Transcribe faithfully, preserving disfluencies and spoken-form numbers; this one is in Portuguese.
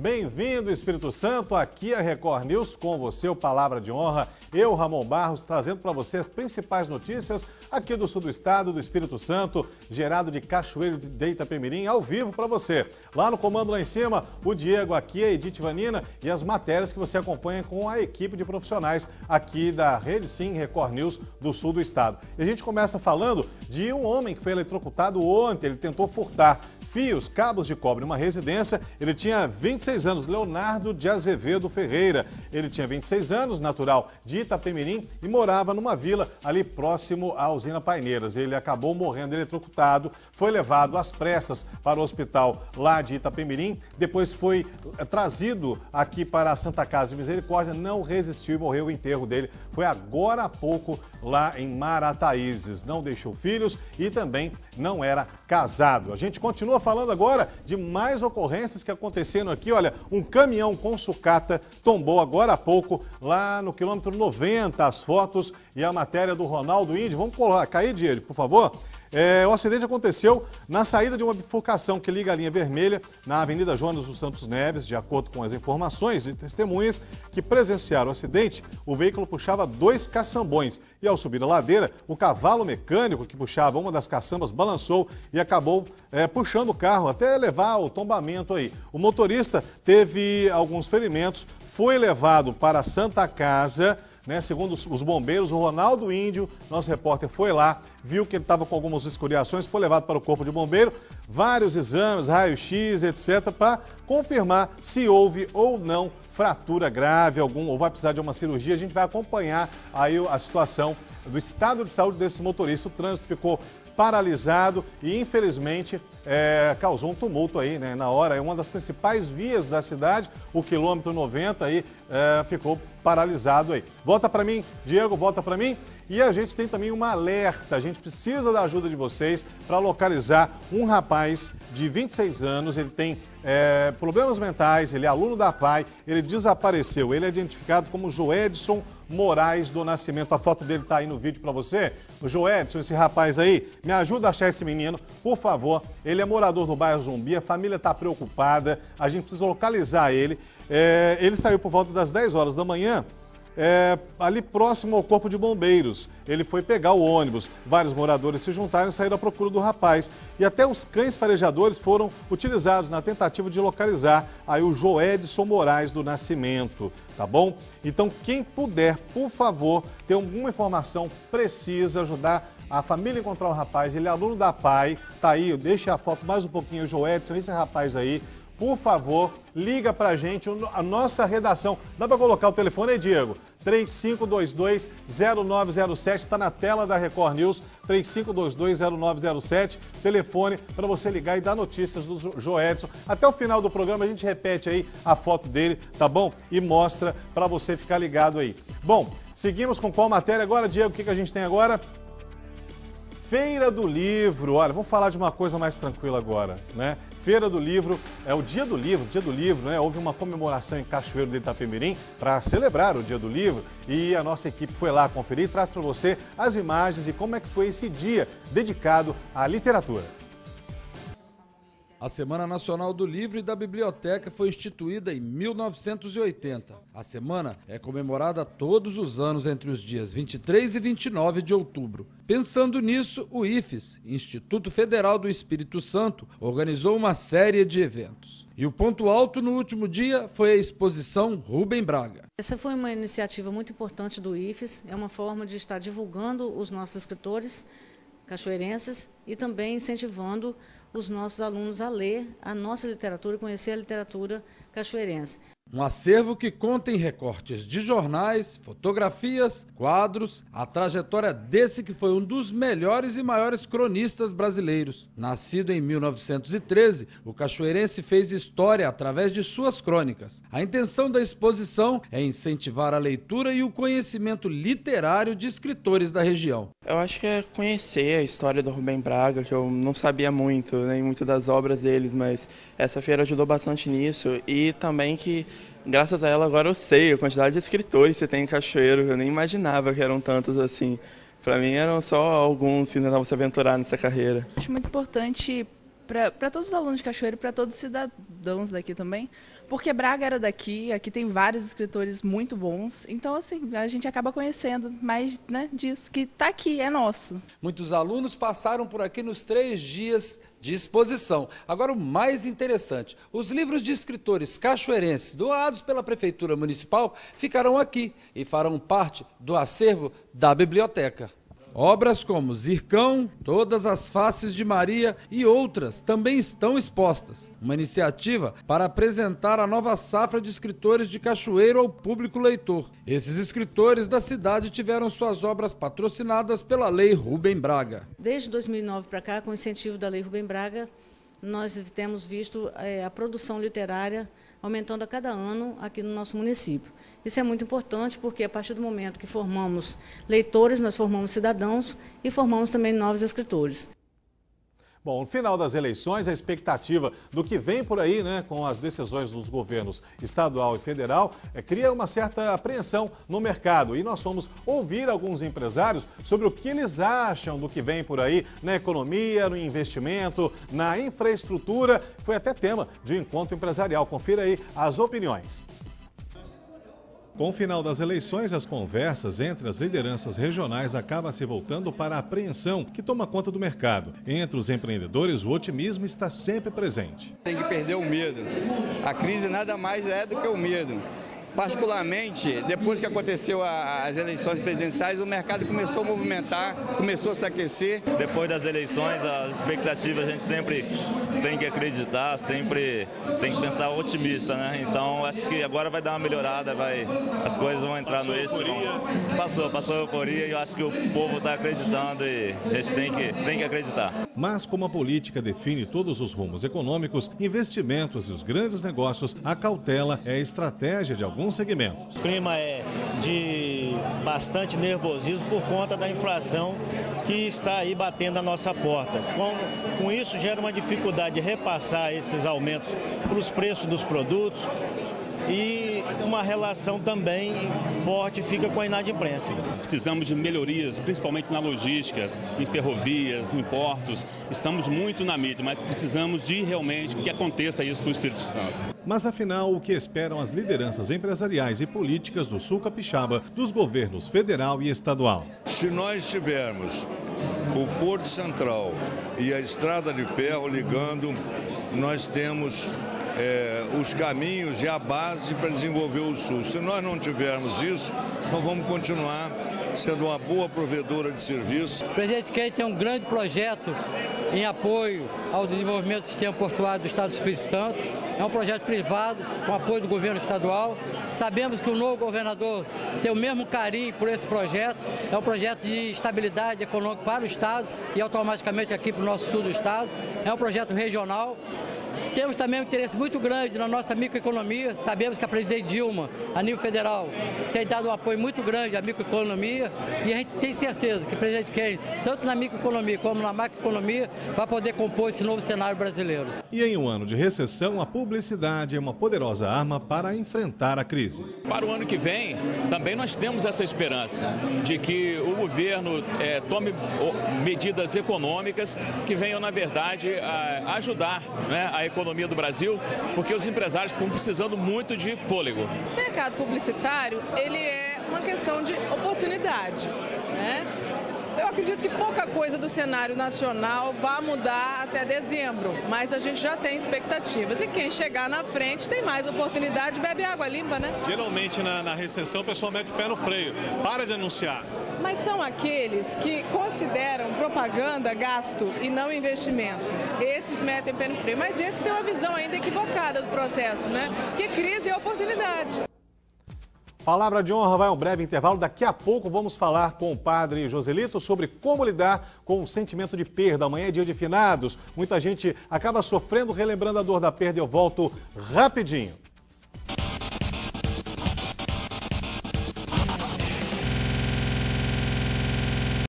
Bem-vindo, Espírito Santo, aqui é a Record News, com você, o Palavra de Honra, eu, Ramon Barros, trazendo para você as principais notícias aqui do sul do estado, do Espírito Santo, gerado de Cachoeiro de Itapemirim, ao vivo para você. Lá no comando lá em cima, o Diego, aqui a Edith Vanina e as matérias que você acompanha com a equipe de profissionais aqui da Rede Sim Record News do sul do estado. E a gente começa falando de um homem que foi eletrocutado ontem, ele tentou furtar fios, cabos de cobre, uma residência. Ele tinha vinte e seis anos, Leonardo de Azevedo Ferreira. Ele tinha vinte e seis anos, natural de Itapemirim e morava numa vila ali próximo à usina Paineiras. Ele acabou morrendo eletrocutado, foi levado às pressas para o hospital lá de Itapemirim, depois foi trazido aqui para a Santa Casa de Misericórdia, não resistiu e morreu. O enterro dele foi agora há pouco lá em Marataízes. Não deixou filhos e também não era casado. A gente continua falando agora de mais ocorrências que aconteceram aqui. Olha, um caminhão com sucata tombou agora há pouco lá no quilômetro noventa. As fotos e a matéria do Ronaldo Índio. Vamos colocar aí, Diego, por favor. É, o acidente aconteceu na saída de uma bifurcação que liga a linha vermelha na Avenida Jonas dos Santos Neves. De acordo com as informações de testemunhas que presenciaram o acidente, o veículo puxava dois caçambões e, ao subir a ladeira, o cavalo mecânico que puxava uma das caçambas balançou e acabou é, puxando o carro até levar ao tombamento aí. O motorista teve alguns ferimentos, foi levado para a Santa Casa. Né, segundo os, os bombeiros, o Ronaldo Índio, nosso repórter, foi lá, viu que ele estava com algumas escoriações, foi levado para o corpo de bombeiro, vários exames, raio-x, etcétera, para confirmar se houve ou não fratura grave, algum, ou vai precisar de uma cirurgia. A gente vai acompanhar aí a situação do estado de saúde desse motorista. O trânsito ficou paralisado e, infelizmente, é, causou um tumulto aí, né, na hora. É uma das principais vias da cidade, o quilômetro noventa aí é, ficou paralisado aí. Volta para mim, Diego, volta para mim. E a gente tem também uma alerta, a gente precisa da ajuda de vocês para localizar um rapaz de vinte e seis anos, ele tem é, problemas mentais, ele é aluno da P A I, ele desapareceu, ele é identificado como Joedson Moraes do Nascimento. A foto dele está aí no vídeo para você. O Joedson, esse rapaz aí, me ajuda a achar esse menino, por favor. Ele é morador do bairro Zumbi, a família está preocupada, a gente precisa localizar ele. É, ele saiu por volta das dez horas da manhã, É, ali próximo ao corpo de bombeiros. Ele foi pegar o ônibus. Vários moradores se juntaram e saíram à procura do rapaz. E até os cães farejadores foram utilizados na tentativa de localizar aí o Joedson Moraes do Nascimento, tá bom? Então, quem puder, por favor, ter alguma informação, precisa ajudar a família a encontrar o rapaz. Ele é aluno da P A I, tá aí, deixa a foto mais um pouquinho, o Joedson, esse rapaz aí. Por favor, liga pra gente, a nossa redação. Dá pra colocar o telefone aí, Diego? três cinco dois dois, zero nove zero sete, está na tela da Record News, três cinco dois dois, zero nove zero sete, telefone para você ligar e dar notícias do Joedson. Até o final do programa a gente repete aí a foto dele, tá bom? E mostra para você ficar ligado aí. Bom, seguimos com qual matéria agora, Diego? O que, que a gente tem agora? Feira do Livro. Olha, vamos falar de uma coisa mais tranquila agora, né? Feira do Livro, é o Dia do Livro, Dia do Livro, né? Houve uma comemoração em Cachoeiro de Itapemirim para celebrar o Dia do Livro e a nossa equipe foi lá conferir e traz para você as imagens e como é que foi esse dia dedicado à literatura. A Semana Nacional do Livro e da Biblioteca foi instituída em mil novecentos e oitenta. A semana é comemorada todos os anos entre os dias vinte e três e vinte e nove de outubro. Pensando nisso, o I F E S, Instituto Federal do Espírito Santo, organizou uma série de eventos. E o ponto alto no último dia foi a exposição Rubem Braga. Essa foi uma iniciativa muito importante do I F E S, é uma forma de estar divulgando os nossos escritores cachoeirenses e também incentivando os nossos alunos a ler a nossa literatura e conhecer a literatura cachoeirense. Um acervo que conta em recortes de jornais, fotografias, quadros, a trajetória desse que foi um dos melhores e maiores cronistas brasileiros. Nascido em mil novecentos e treze, o cachoeirense fez história através de suas crônicas. A intenção da exposição é incentivar a leitura e o conhecimento literário de escritores da região. Eu acho que é conhecer a história do Rubem Braga, que eu não sabia muito, nem muito das obras deles, mas essa feira ajudou bastante nisso e também que, graças a ela, agora eu sei a quantidade de escritores que tem em Cachoeiro, eu nem imaginava que eram tantos assim. Para mim eram só alguns que tentavam se aventurar nessa carreira. Acho muito importante para todos os alunos de Cachoeiro, para todos os cidadãos daqui também, Porque Braga era daqui, aqui tem vários escritores muito bons, então assim, a gente acaba conhecendo mais, né, disso, que está aqui, é nosso. Muitos alunos passaram por aqui nos três dias de exposição. Agora, o mais interessante, os livros de escritores cachoeirenses doados pela Prefeitura Municipal ficarão aqui e farão parte do acervo da biblioteca. Obras como Zircão, Todas as Faces de Maria e outras também estão expostas. Uma iniciativa para apresentar a nova safra de escritores de Cachoeiro ao público leitor. Esses escritores da cidade tiveram suas obras patrocinadas pela Lei Rubem Braga. Desde dois mil e nove para cá, com o incentivo da Lei Rubem Braga, nós temos visto é, a produção literária aumentando a cada ano aqui no nosso município. Isso é muito importante porque a partir do momento que formamos leitores, nós formamos cidadãos e formamos também novos escritores. Bom, no final das eleições, a expectativa do que vem por aí, né, com as decisões dos governos estadual e federal, é, cria uma certa apreensão no mercado. E nós fomos ouvir alguns empresários sobre o que eles acham do que vem por aí na economia, no investimento, na infraestrutura. Foi até tema de um encontro empresarial. Confira aí as opiniões. Com o final das eleições, as conversas entre as lideranças regionais acabam se voltando para a apreensão que toma conta do mercado. Entre os empreendedores, o otimismo está sempre presente. Tem que perder o medo. A crise nada mais é do que o medo. Particularmente, depois que aconteceu a, as eleições presidenciais, o mercado começou a movimentar, começou a se aquecer. Depois das eleições, as expectativas a gente sempre tem que acreditar, sempre tem que pensar otimista, né? Então, acho que agora vai dar uma melhorada, vai, as coisas vão entrar passou no eixo. Vão, passou, passou a euforia e eu acho que o povo está acreditando e a gente tem que, tem que acreditar. Mas como a política define todos os rumos econômicos, investimentos e os grandes negócios, a cautela é a estratégia de alguns segmentos. O clima é de bastante nervosismo por conta da inflação que está aí batendo a nossa porta. Com, com isso gera uma dificuldade de repassar esses aumentos para os preços dos produtos e uma relação também forte fica com a inadimplência. Precisamos de melhorias, principalmente na logística, em ferrovias, em portos. Estamos muito na mídia, mas precisamos de realmente que aconteça isso com o Espírito Santo. Mas afinal, o que esperam as lideranças empresariais e políticas do Sul Capixaba, dos governos federal e estadual? Se nós tivermos o Porto Central e a Estrada de Ferro ligando, nós temos É, os caminhos e a base para desenvolver o Sul. Se nós não tivermos isso, nós vamos continuar sendo uma boa provedora de serviço. O presidente Kennedy tem um grande projeto em apoio ao desenvolvimento do sistema portuário do Estado do Espírito Santo. É um projeto privado, com apoio do governo estadual. Sabemos que o novo governador tem o mesmo carinho por esse projeto. É um projeto de estabilidade econômica para o Estado e automaticamente aqui para o nosso sul do Estado. É um projeto regional. Temos também um interesse muito grande na nossa microeconomia. Sabemos que a presidente Dilma, a nível federal, tem dado um apoio muito grande à microeconomia e a gente tem certeza que o presidente Kennedy, tanto na microeconomia como na macroeconomia, vai poder compor esse novo cenário brasileiro. E em um ano de recessão, a publicidade é uma poderosa arma para enfrentar a crise. Para o ano que vem, também nós temos essa esperança de que o governo é, tome medidas econômicas que venham, na verdade, a ajudar, né, a economia do Brasil, porque os empresários estão precisando muito de fôlego. O mercado publicitário, ele é uma questão de oportunidade, né? Eu acredito que pouca coisa do cenário nacional vai mudar até dezembro, mas a gente já tem expectativas. E quem chegar na frente tem mais oportunidade, bebe água limpa, né? Geralmente na, na recessão o pessoal mete o pé no freio, para de anunciar. Mas são aqueles que consideram propaganda gasto e não investimento. Esses metem o pé no freio, mas esses têm uma visão ainda equivocada do processo, né? Porque crise é oportunidade. Palavra de honra vai a um breve intervalo. Daqui a pouco vamos falar com o padre Joselito sobre como lidar com o sentimento de perda. Amanhã é dia de finados. Muita gente acaba sofrendo, relembrando a dor da perda. Eu volto rapidinho.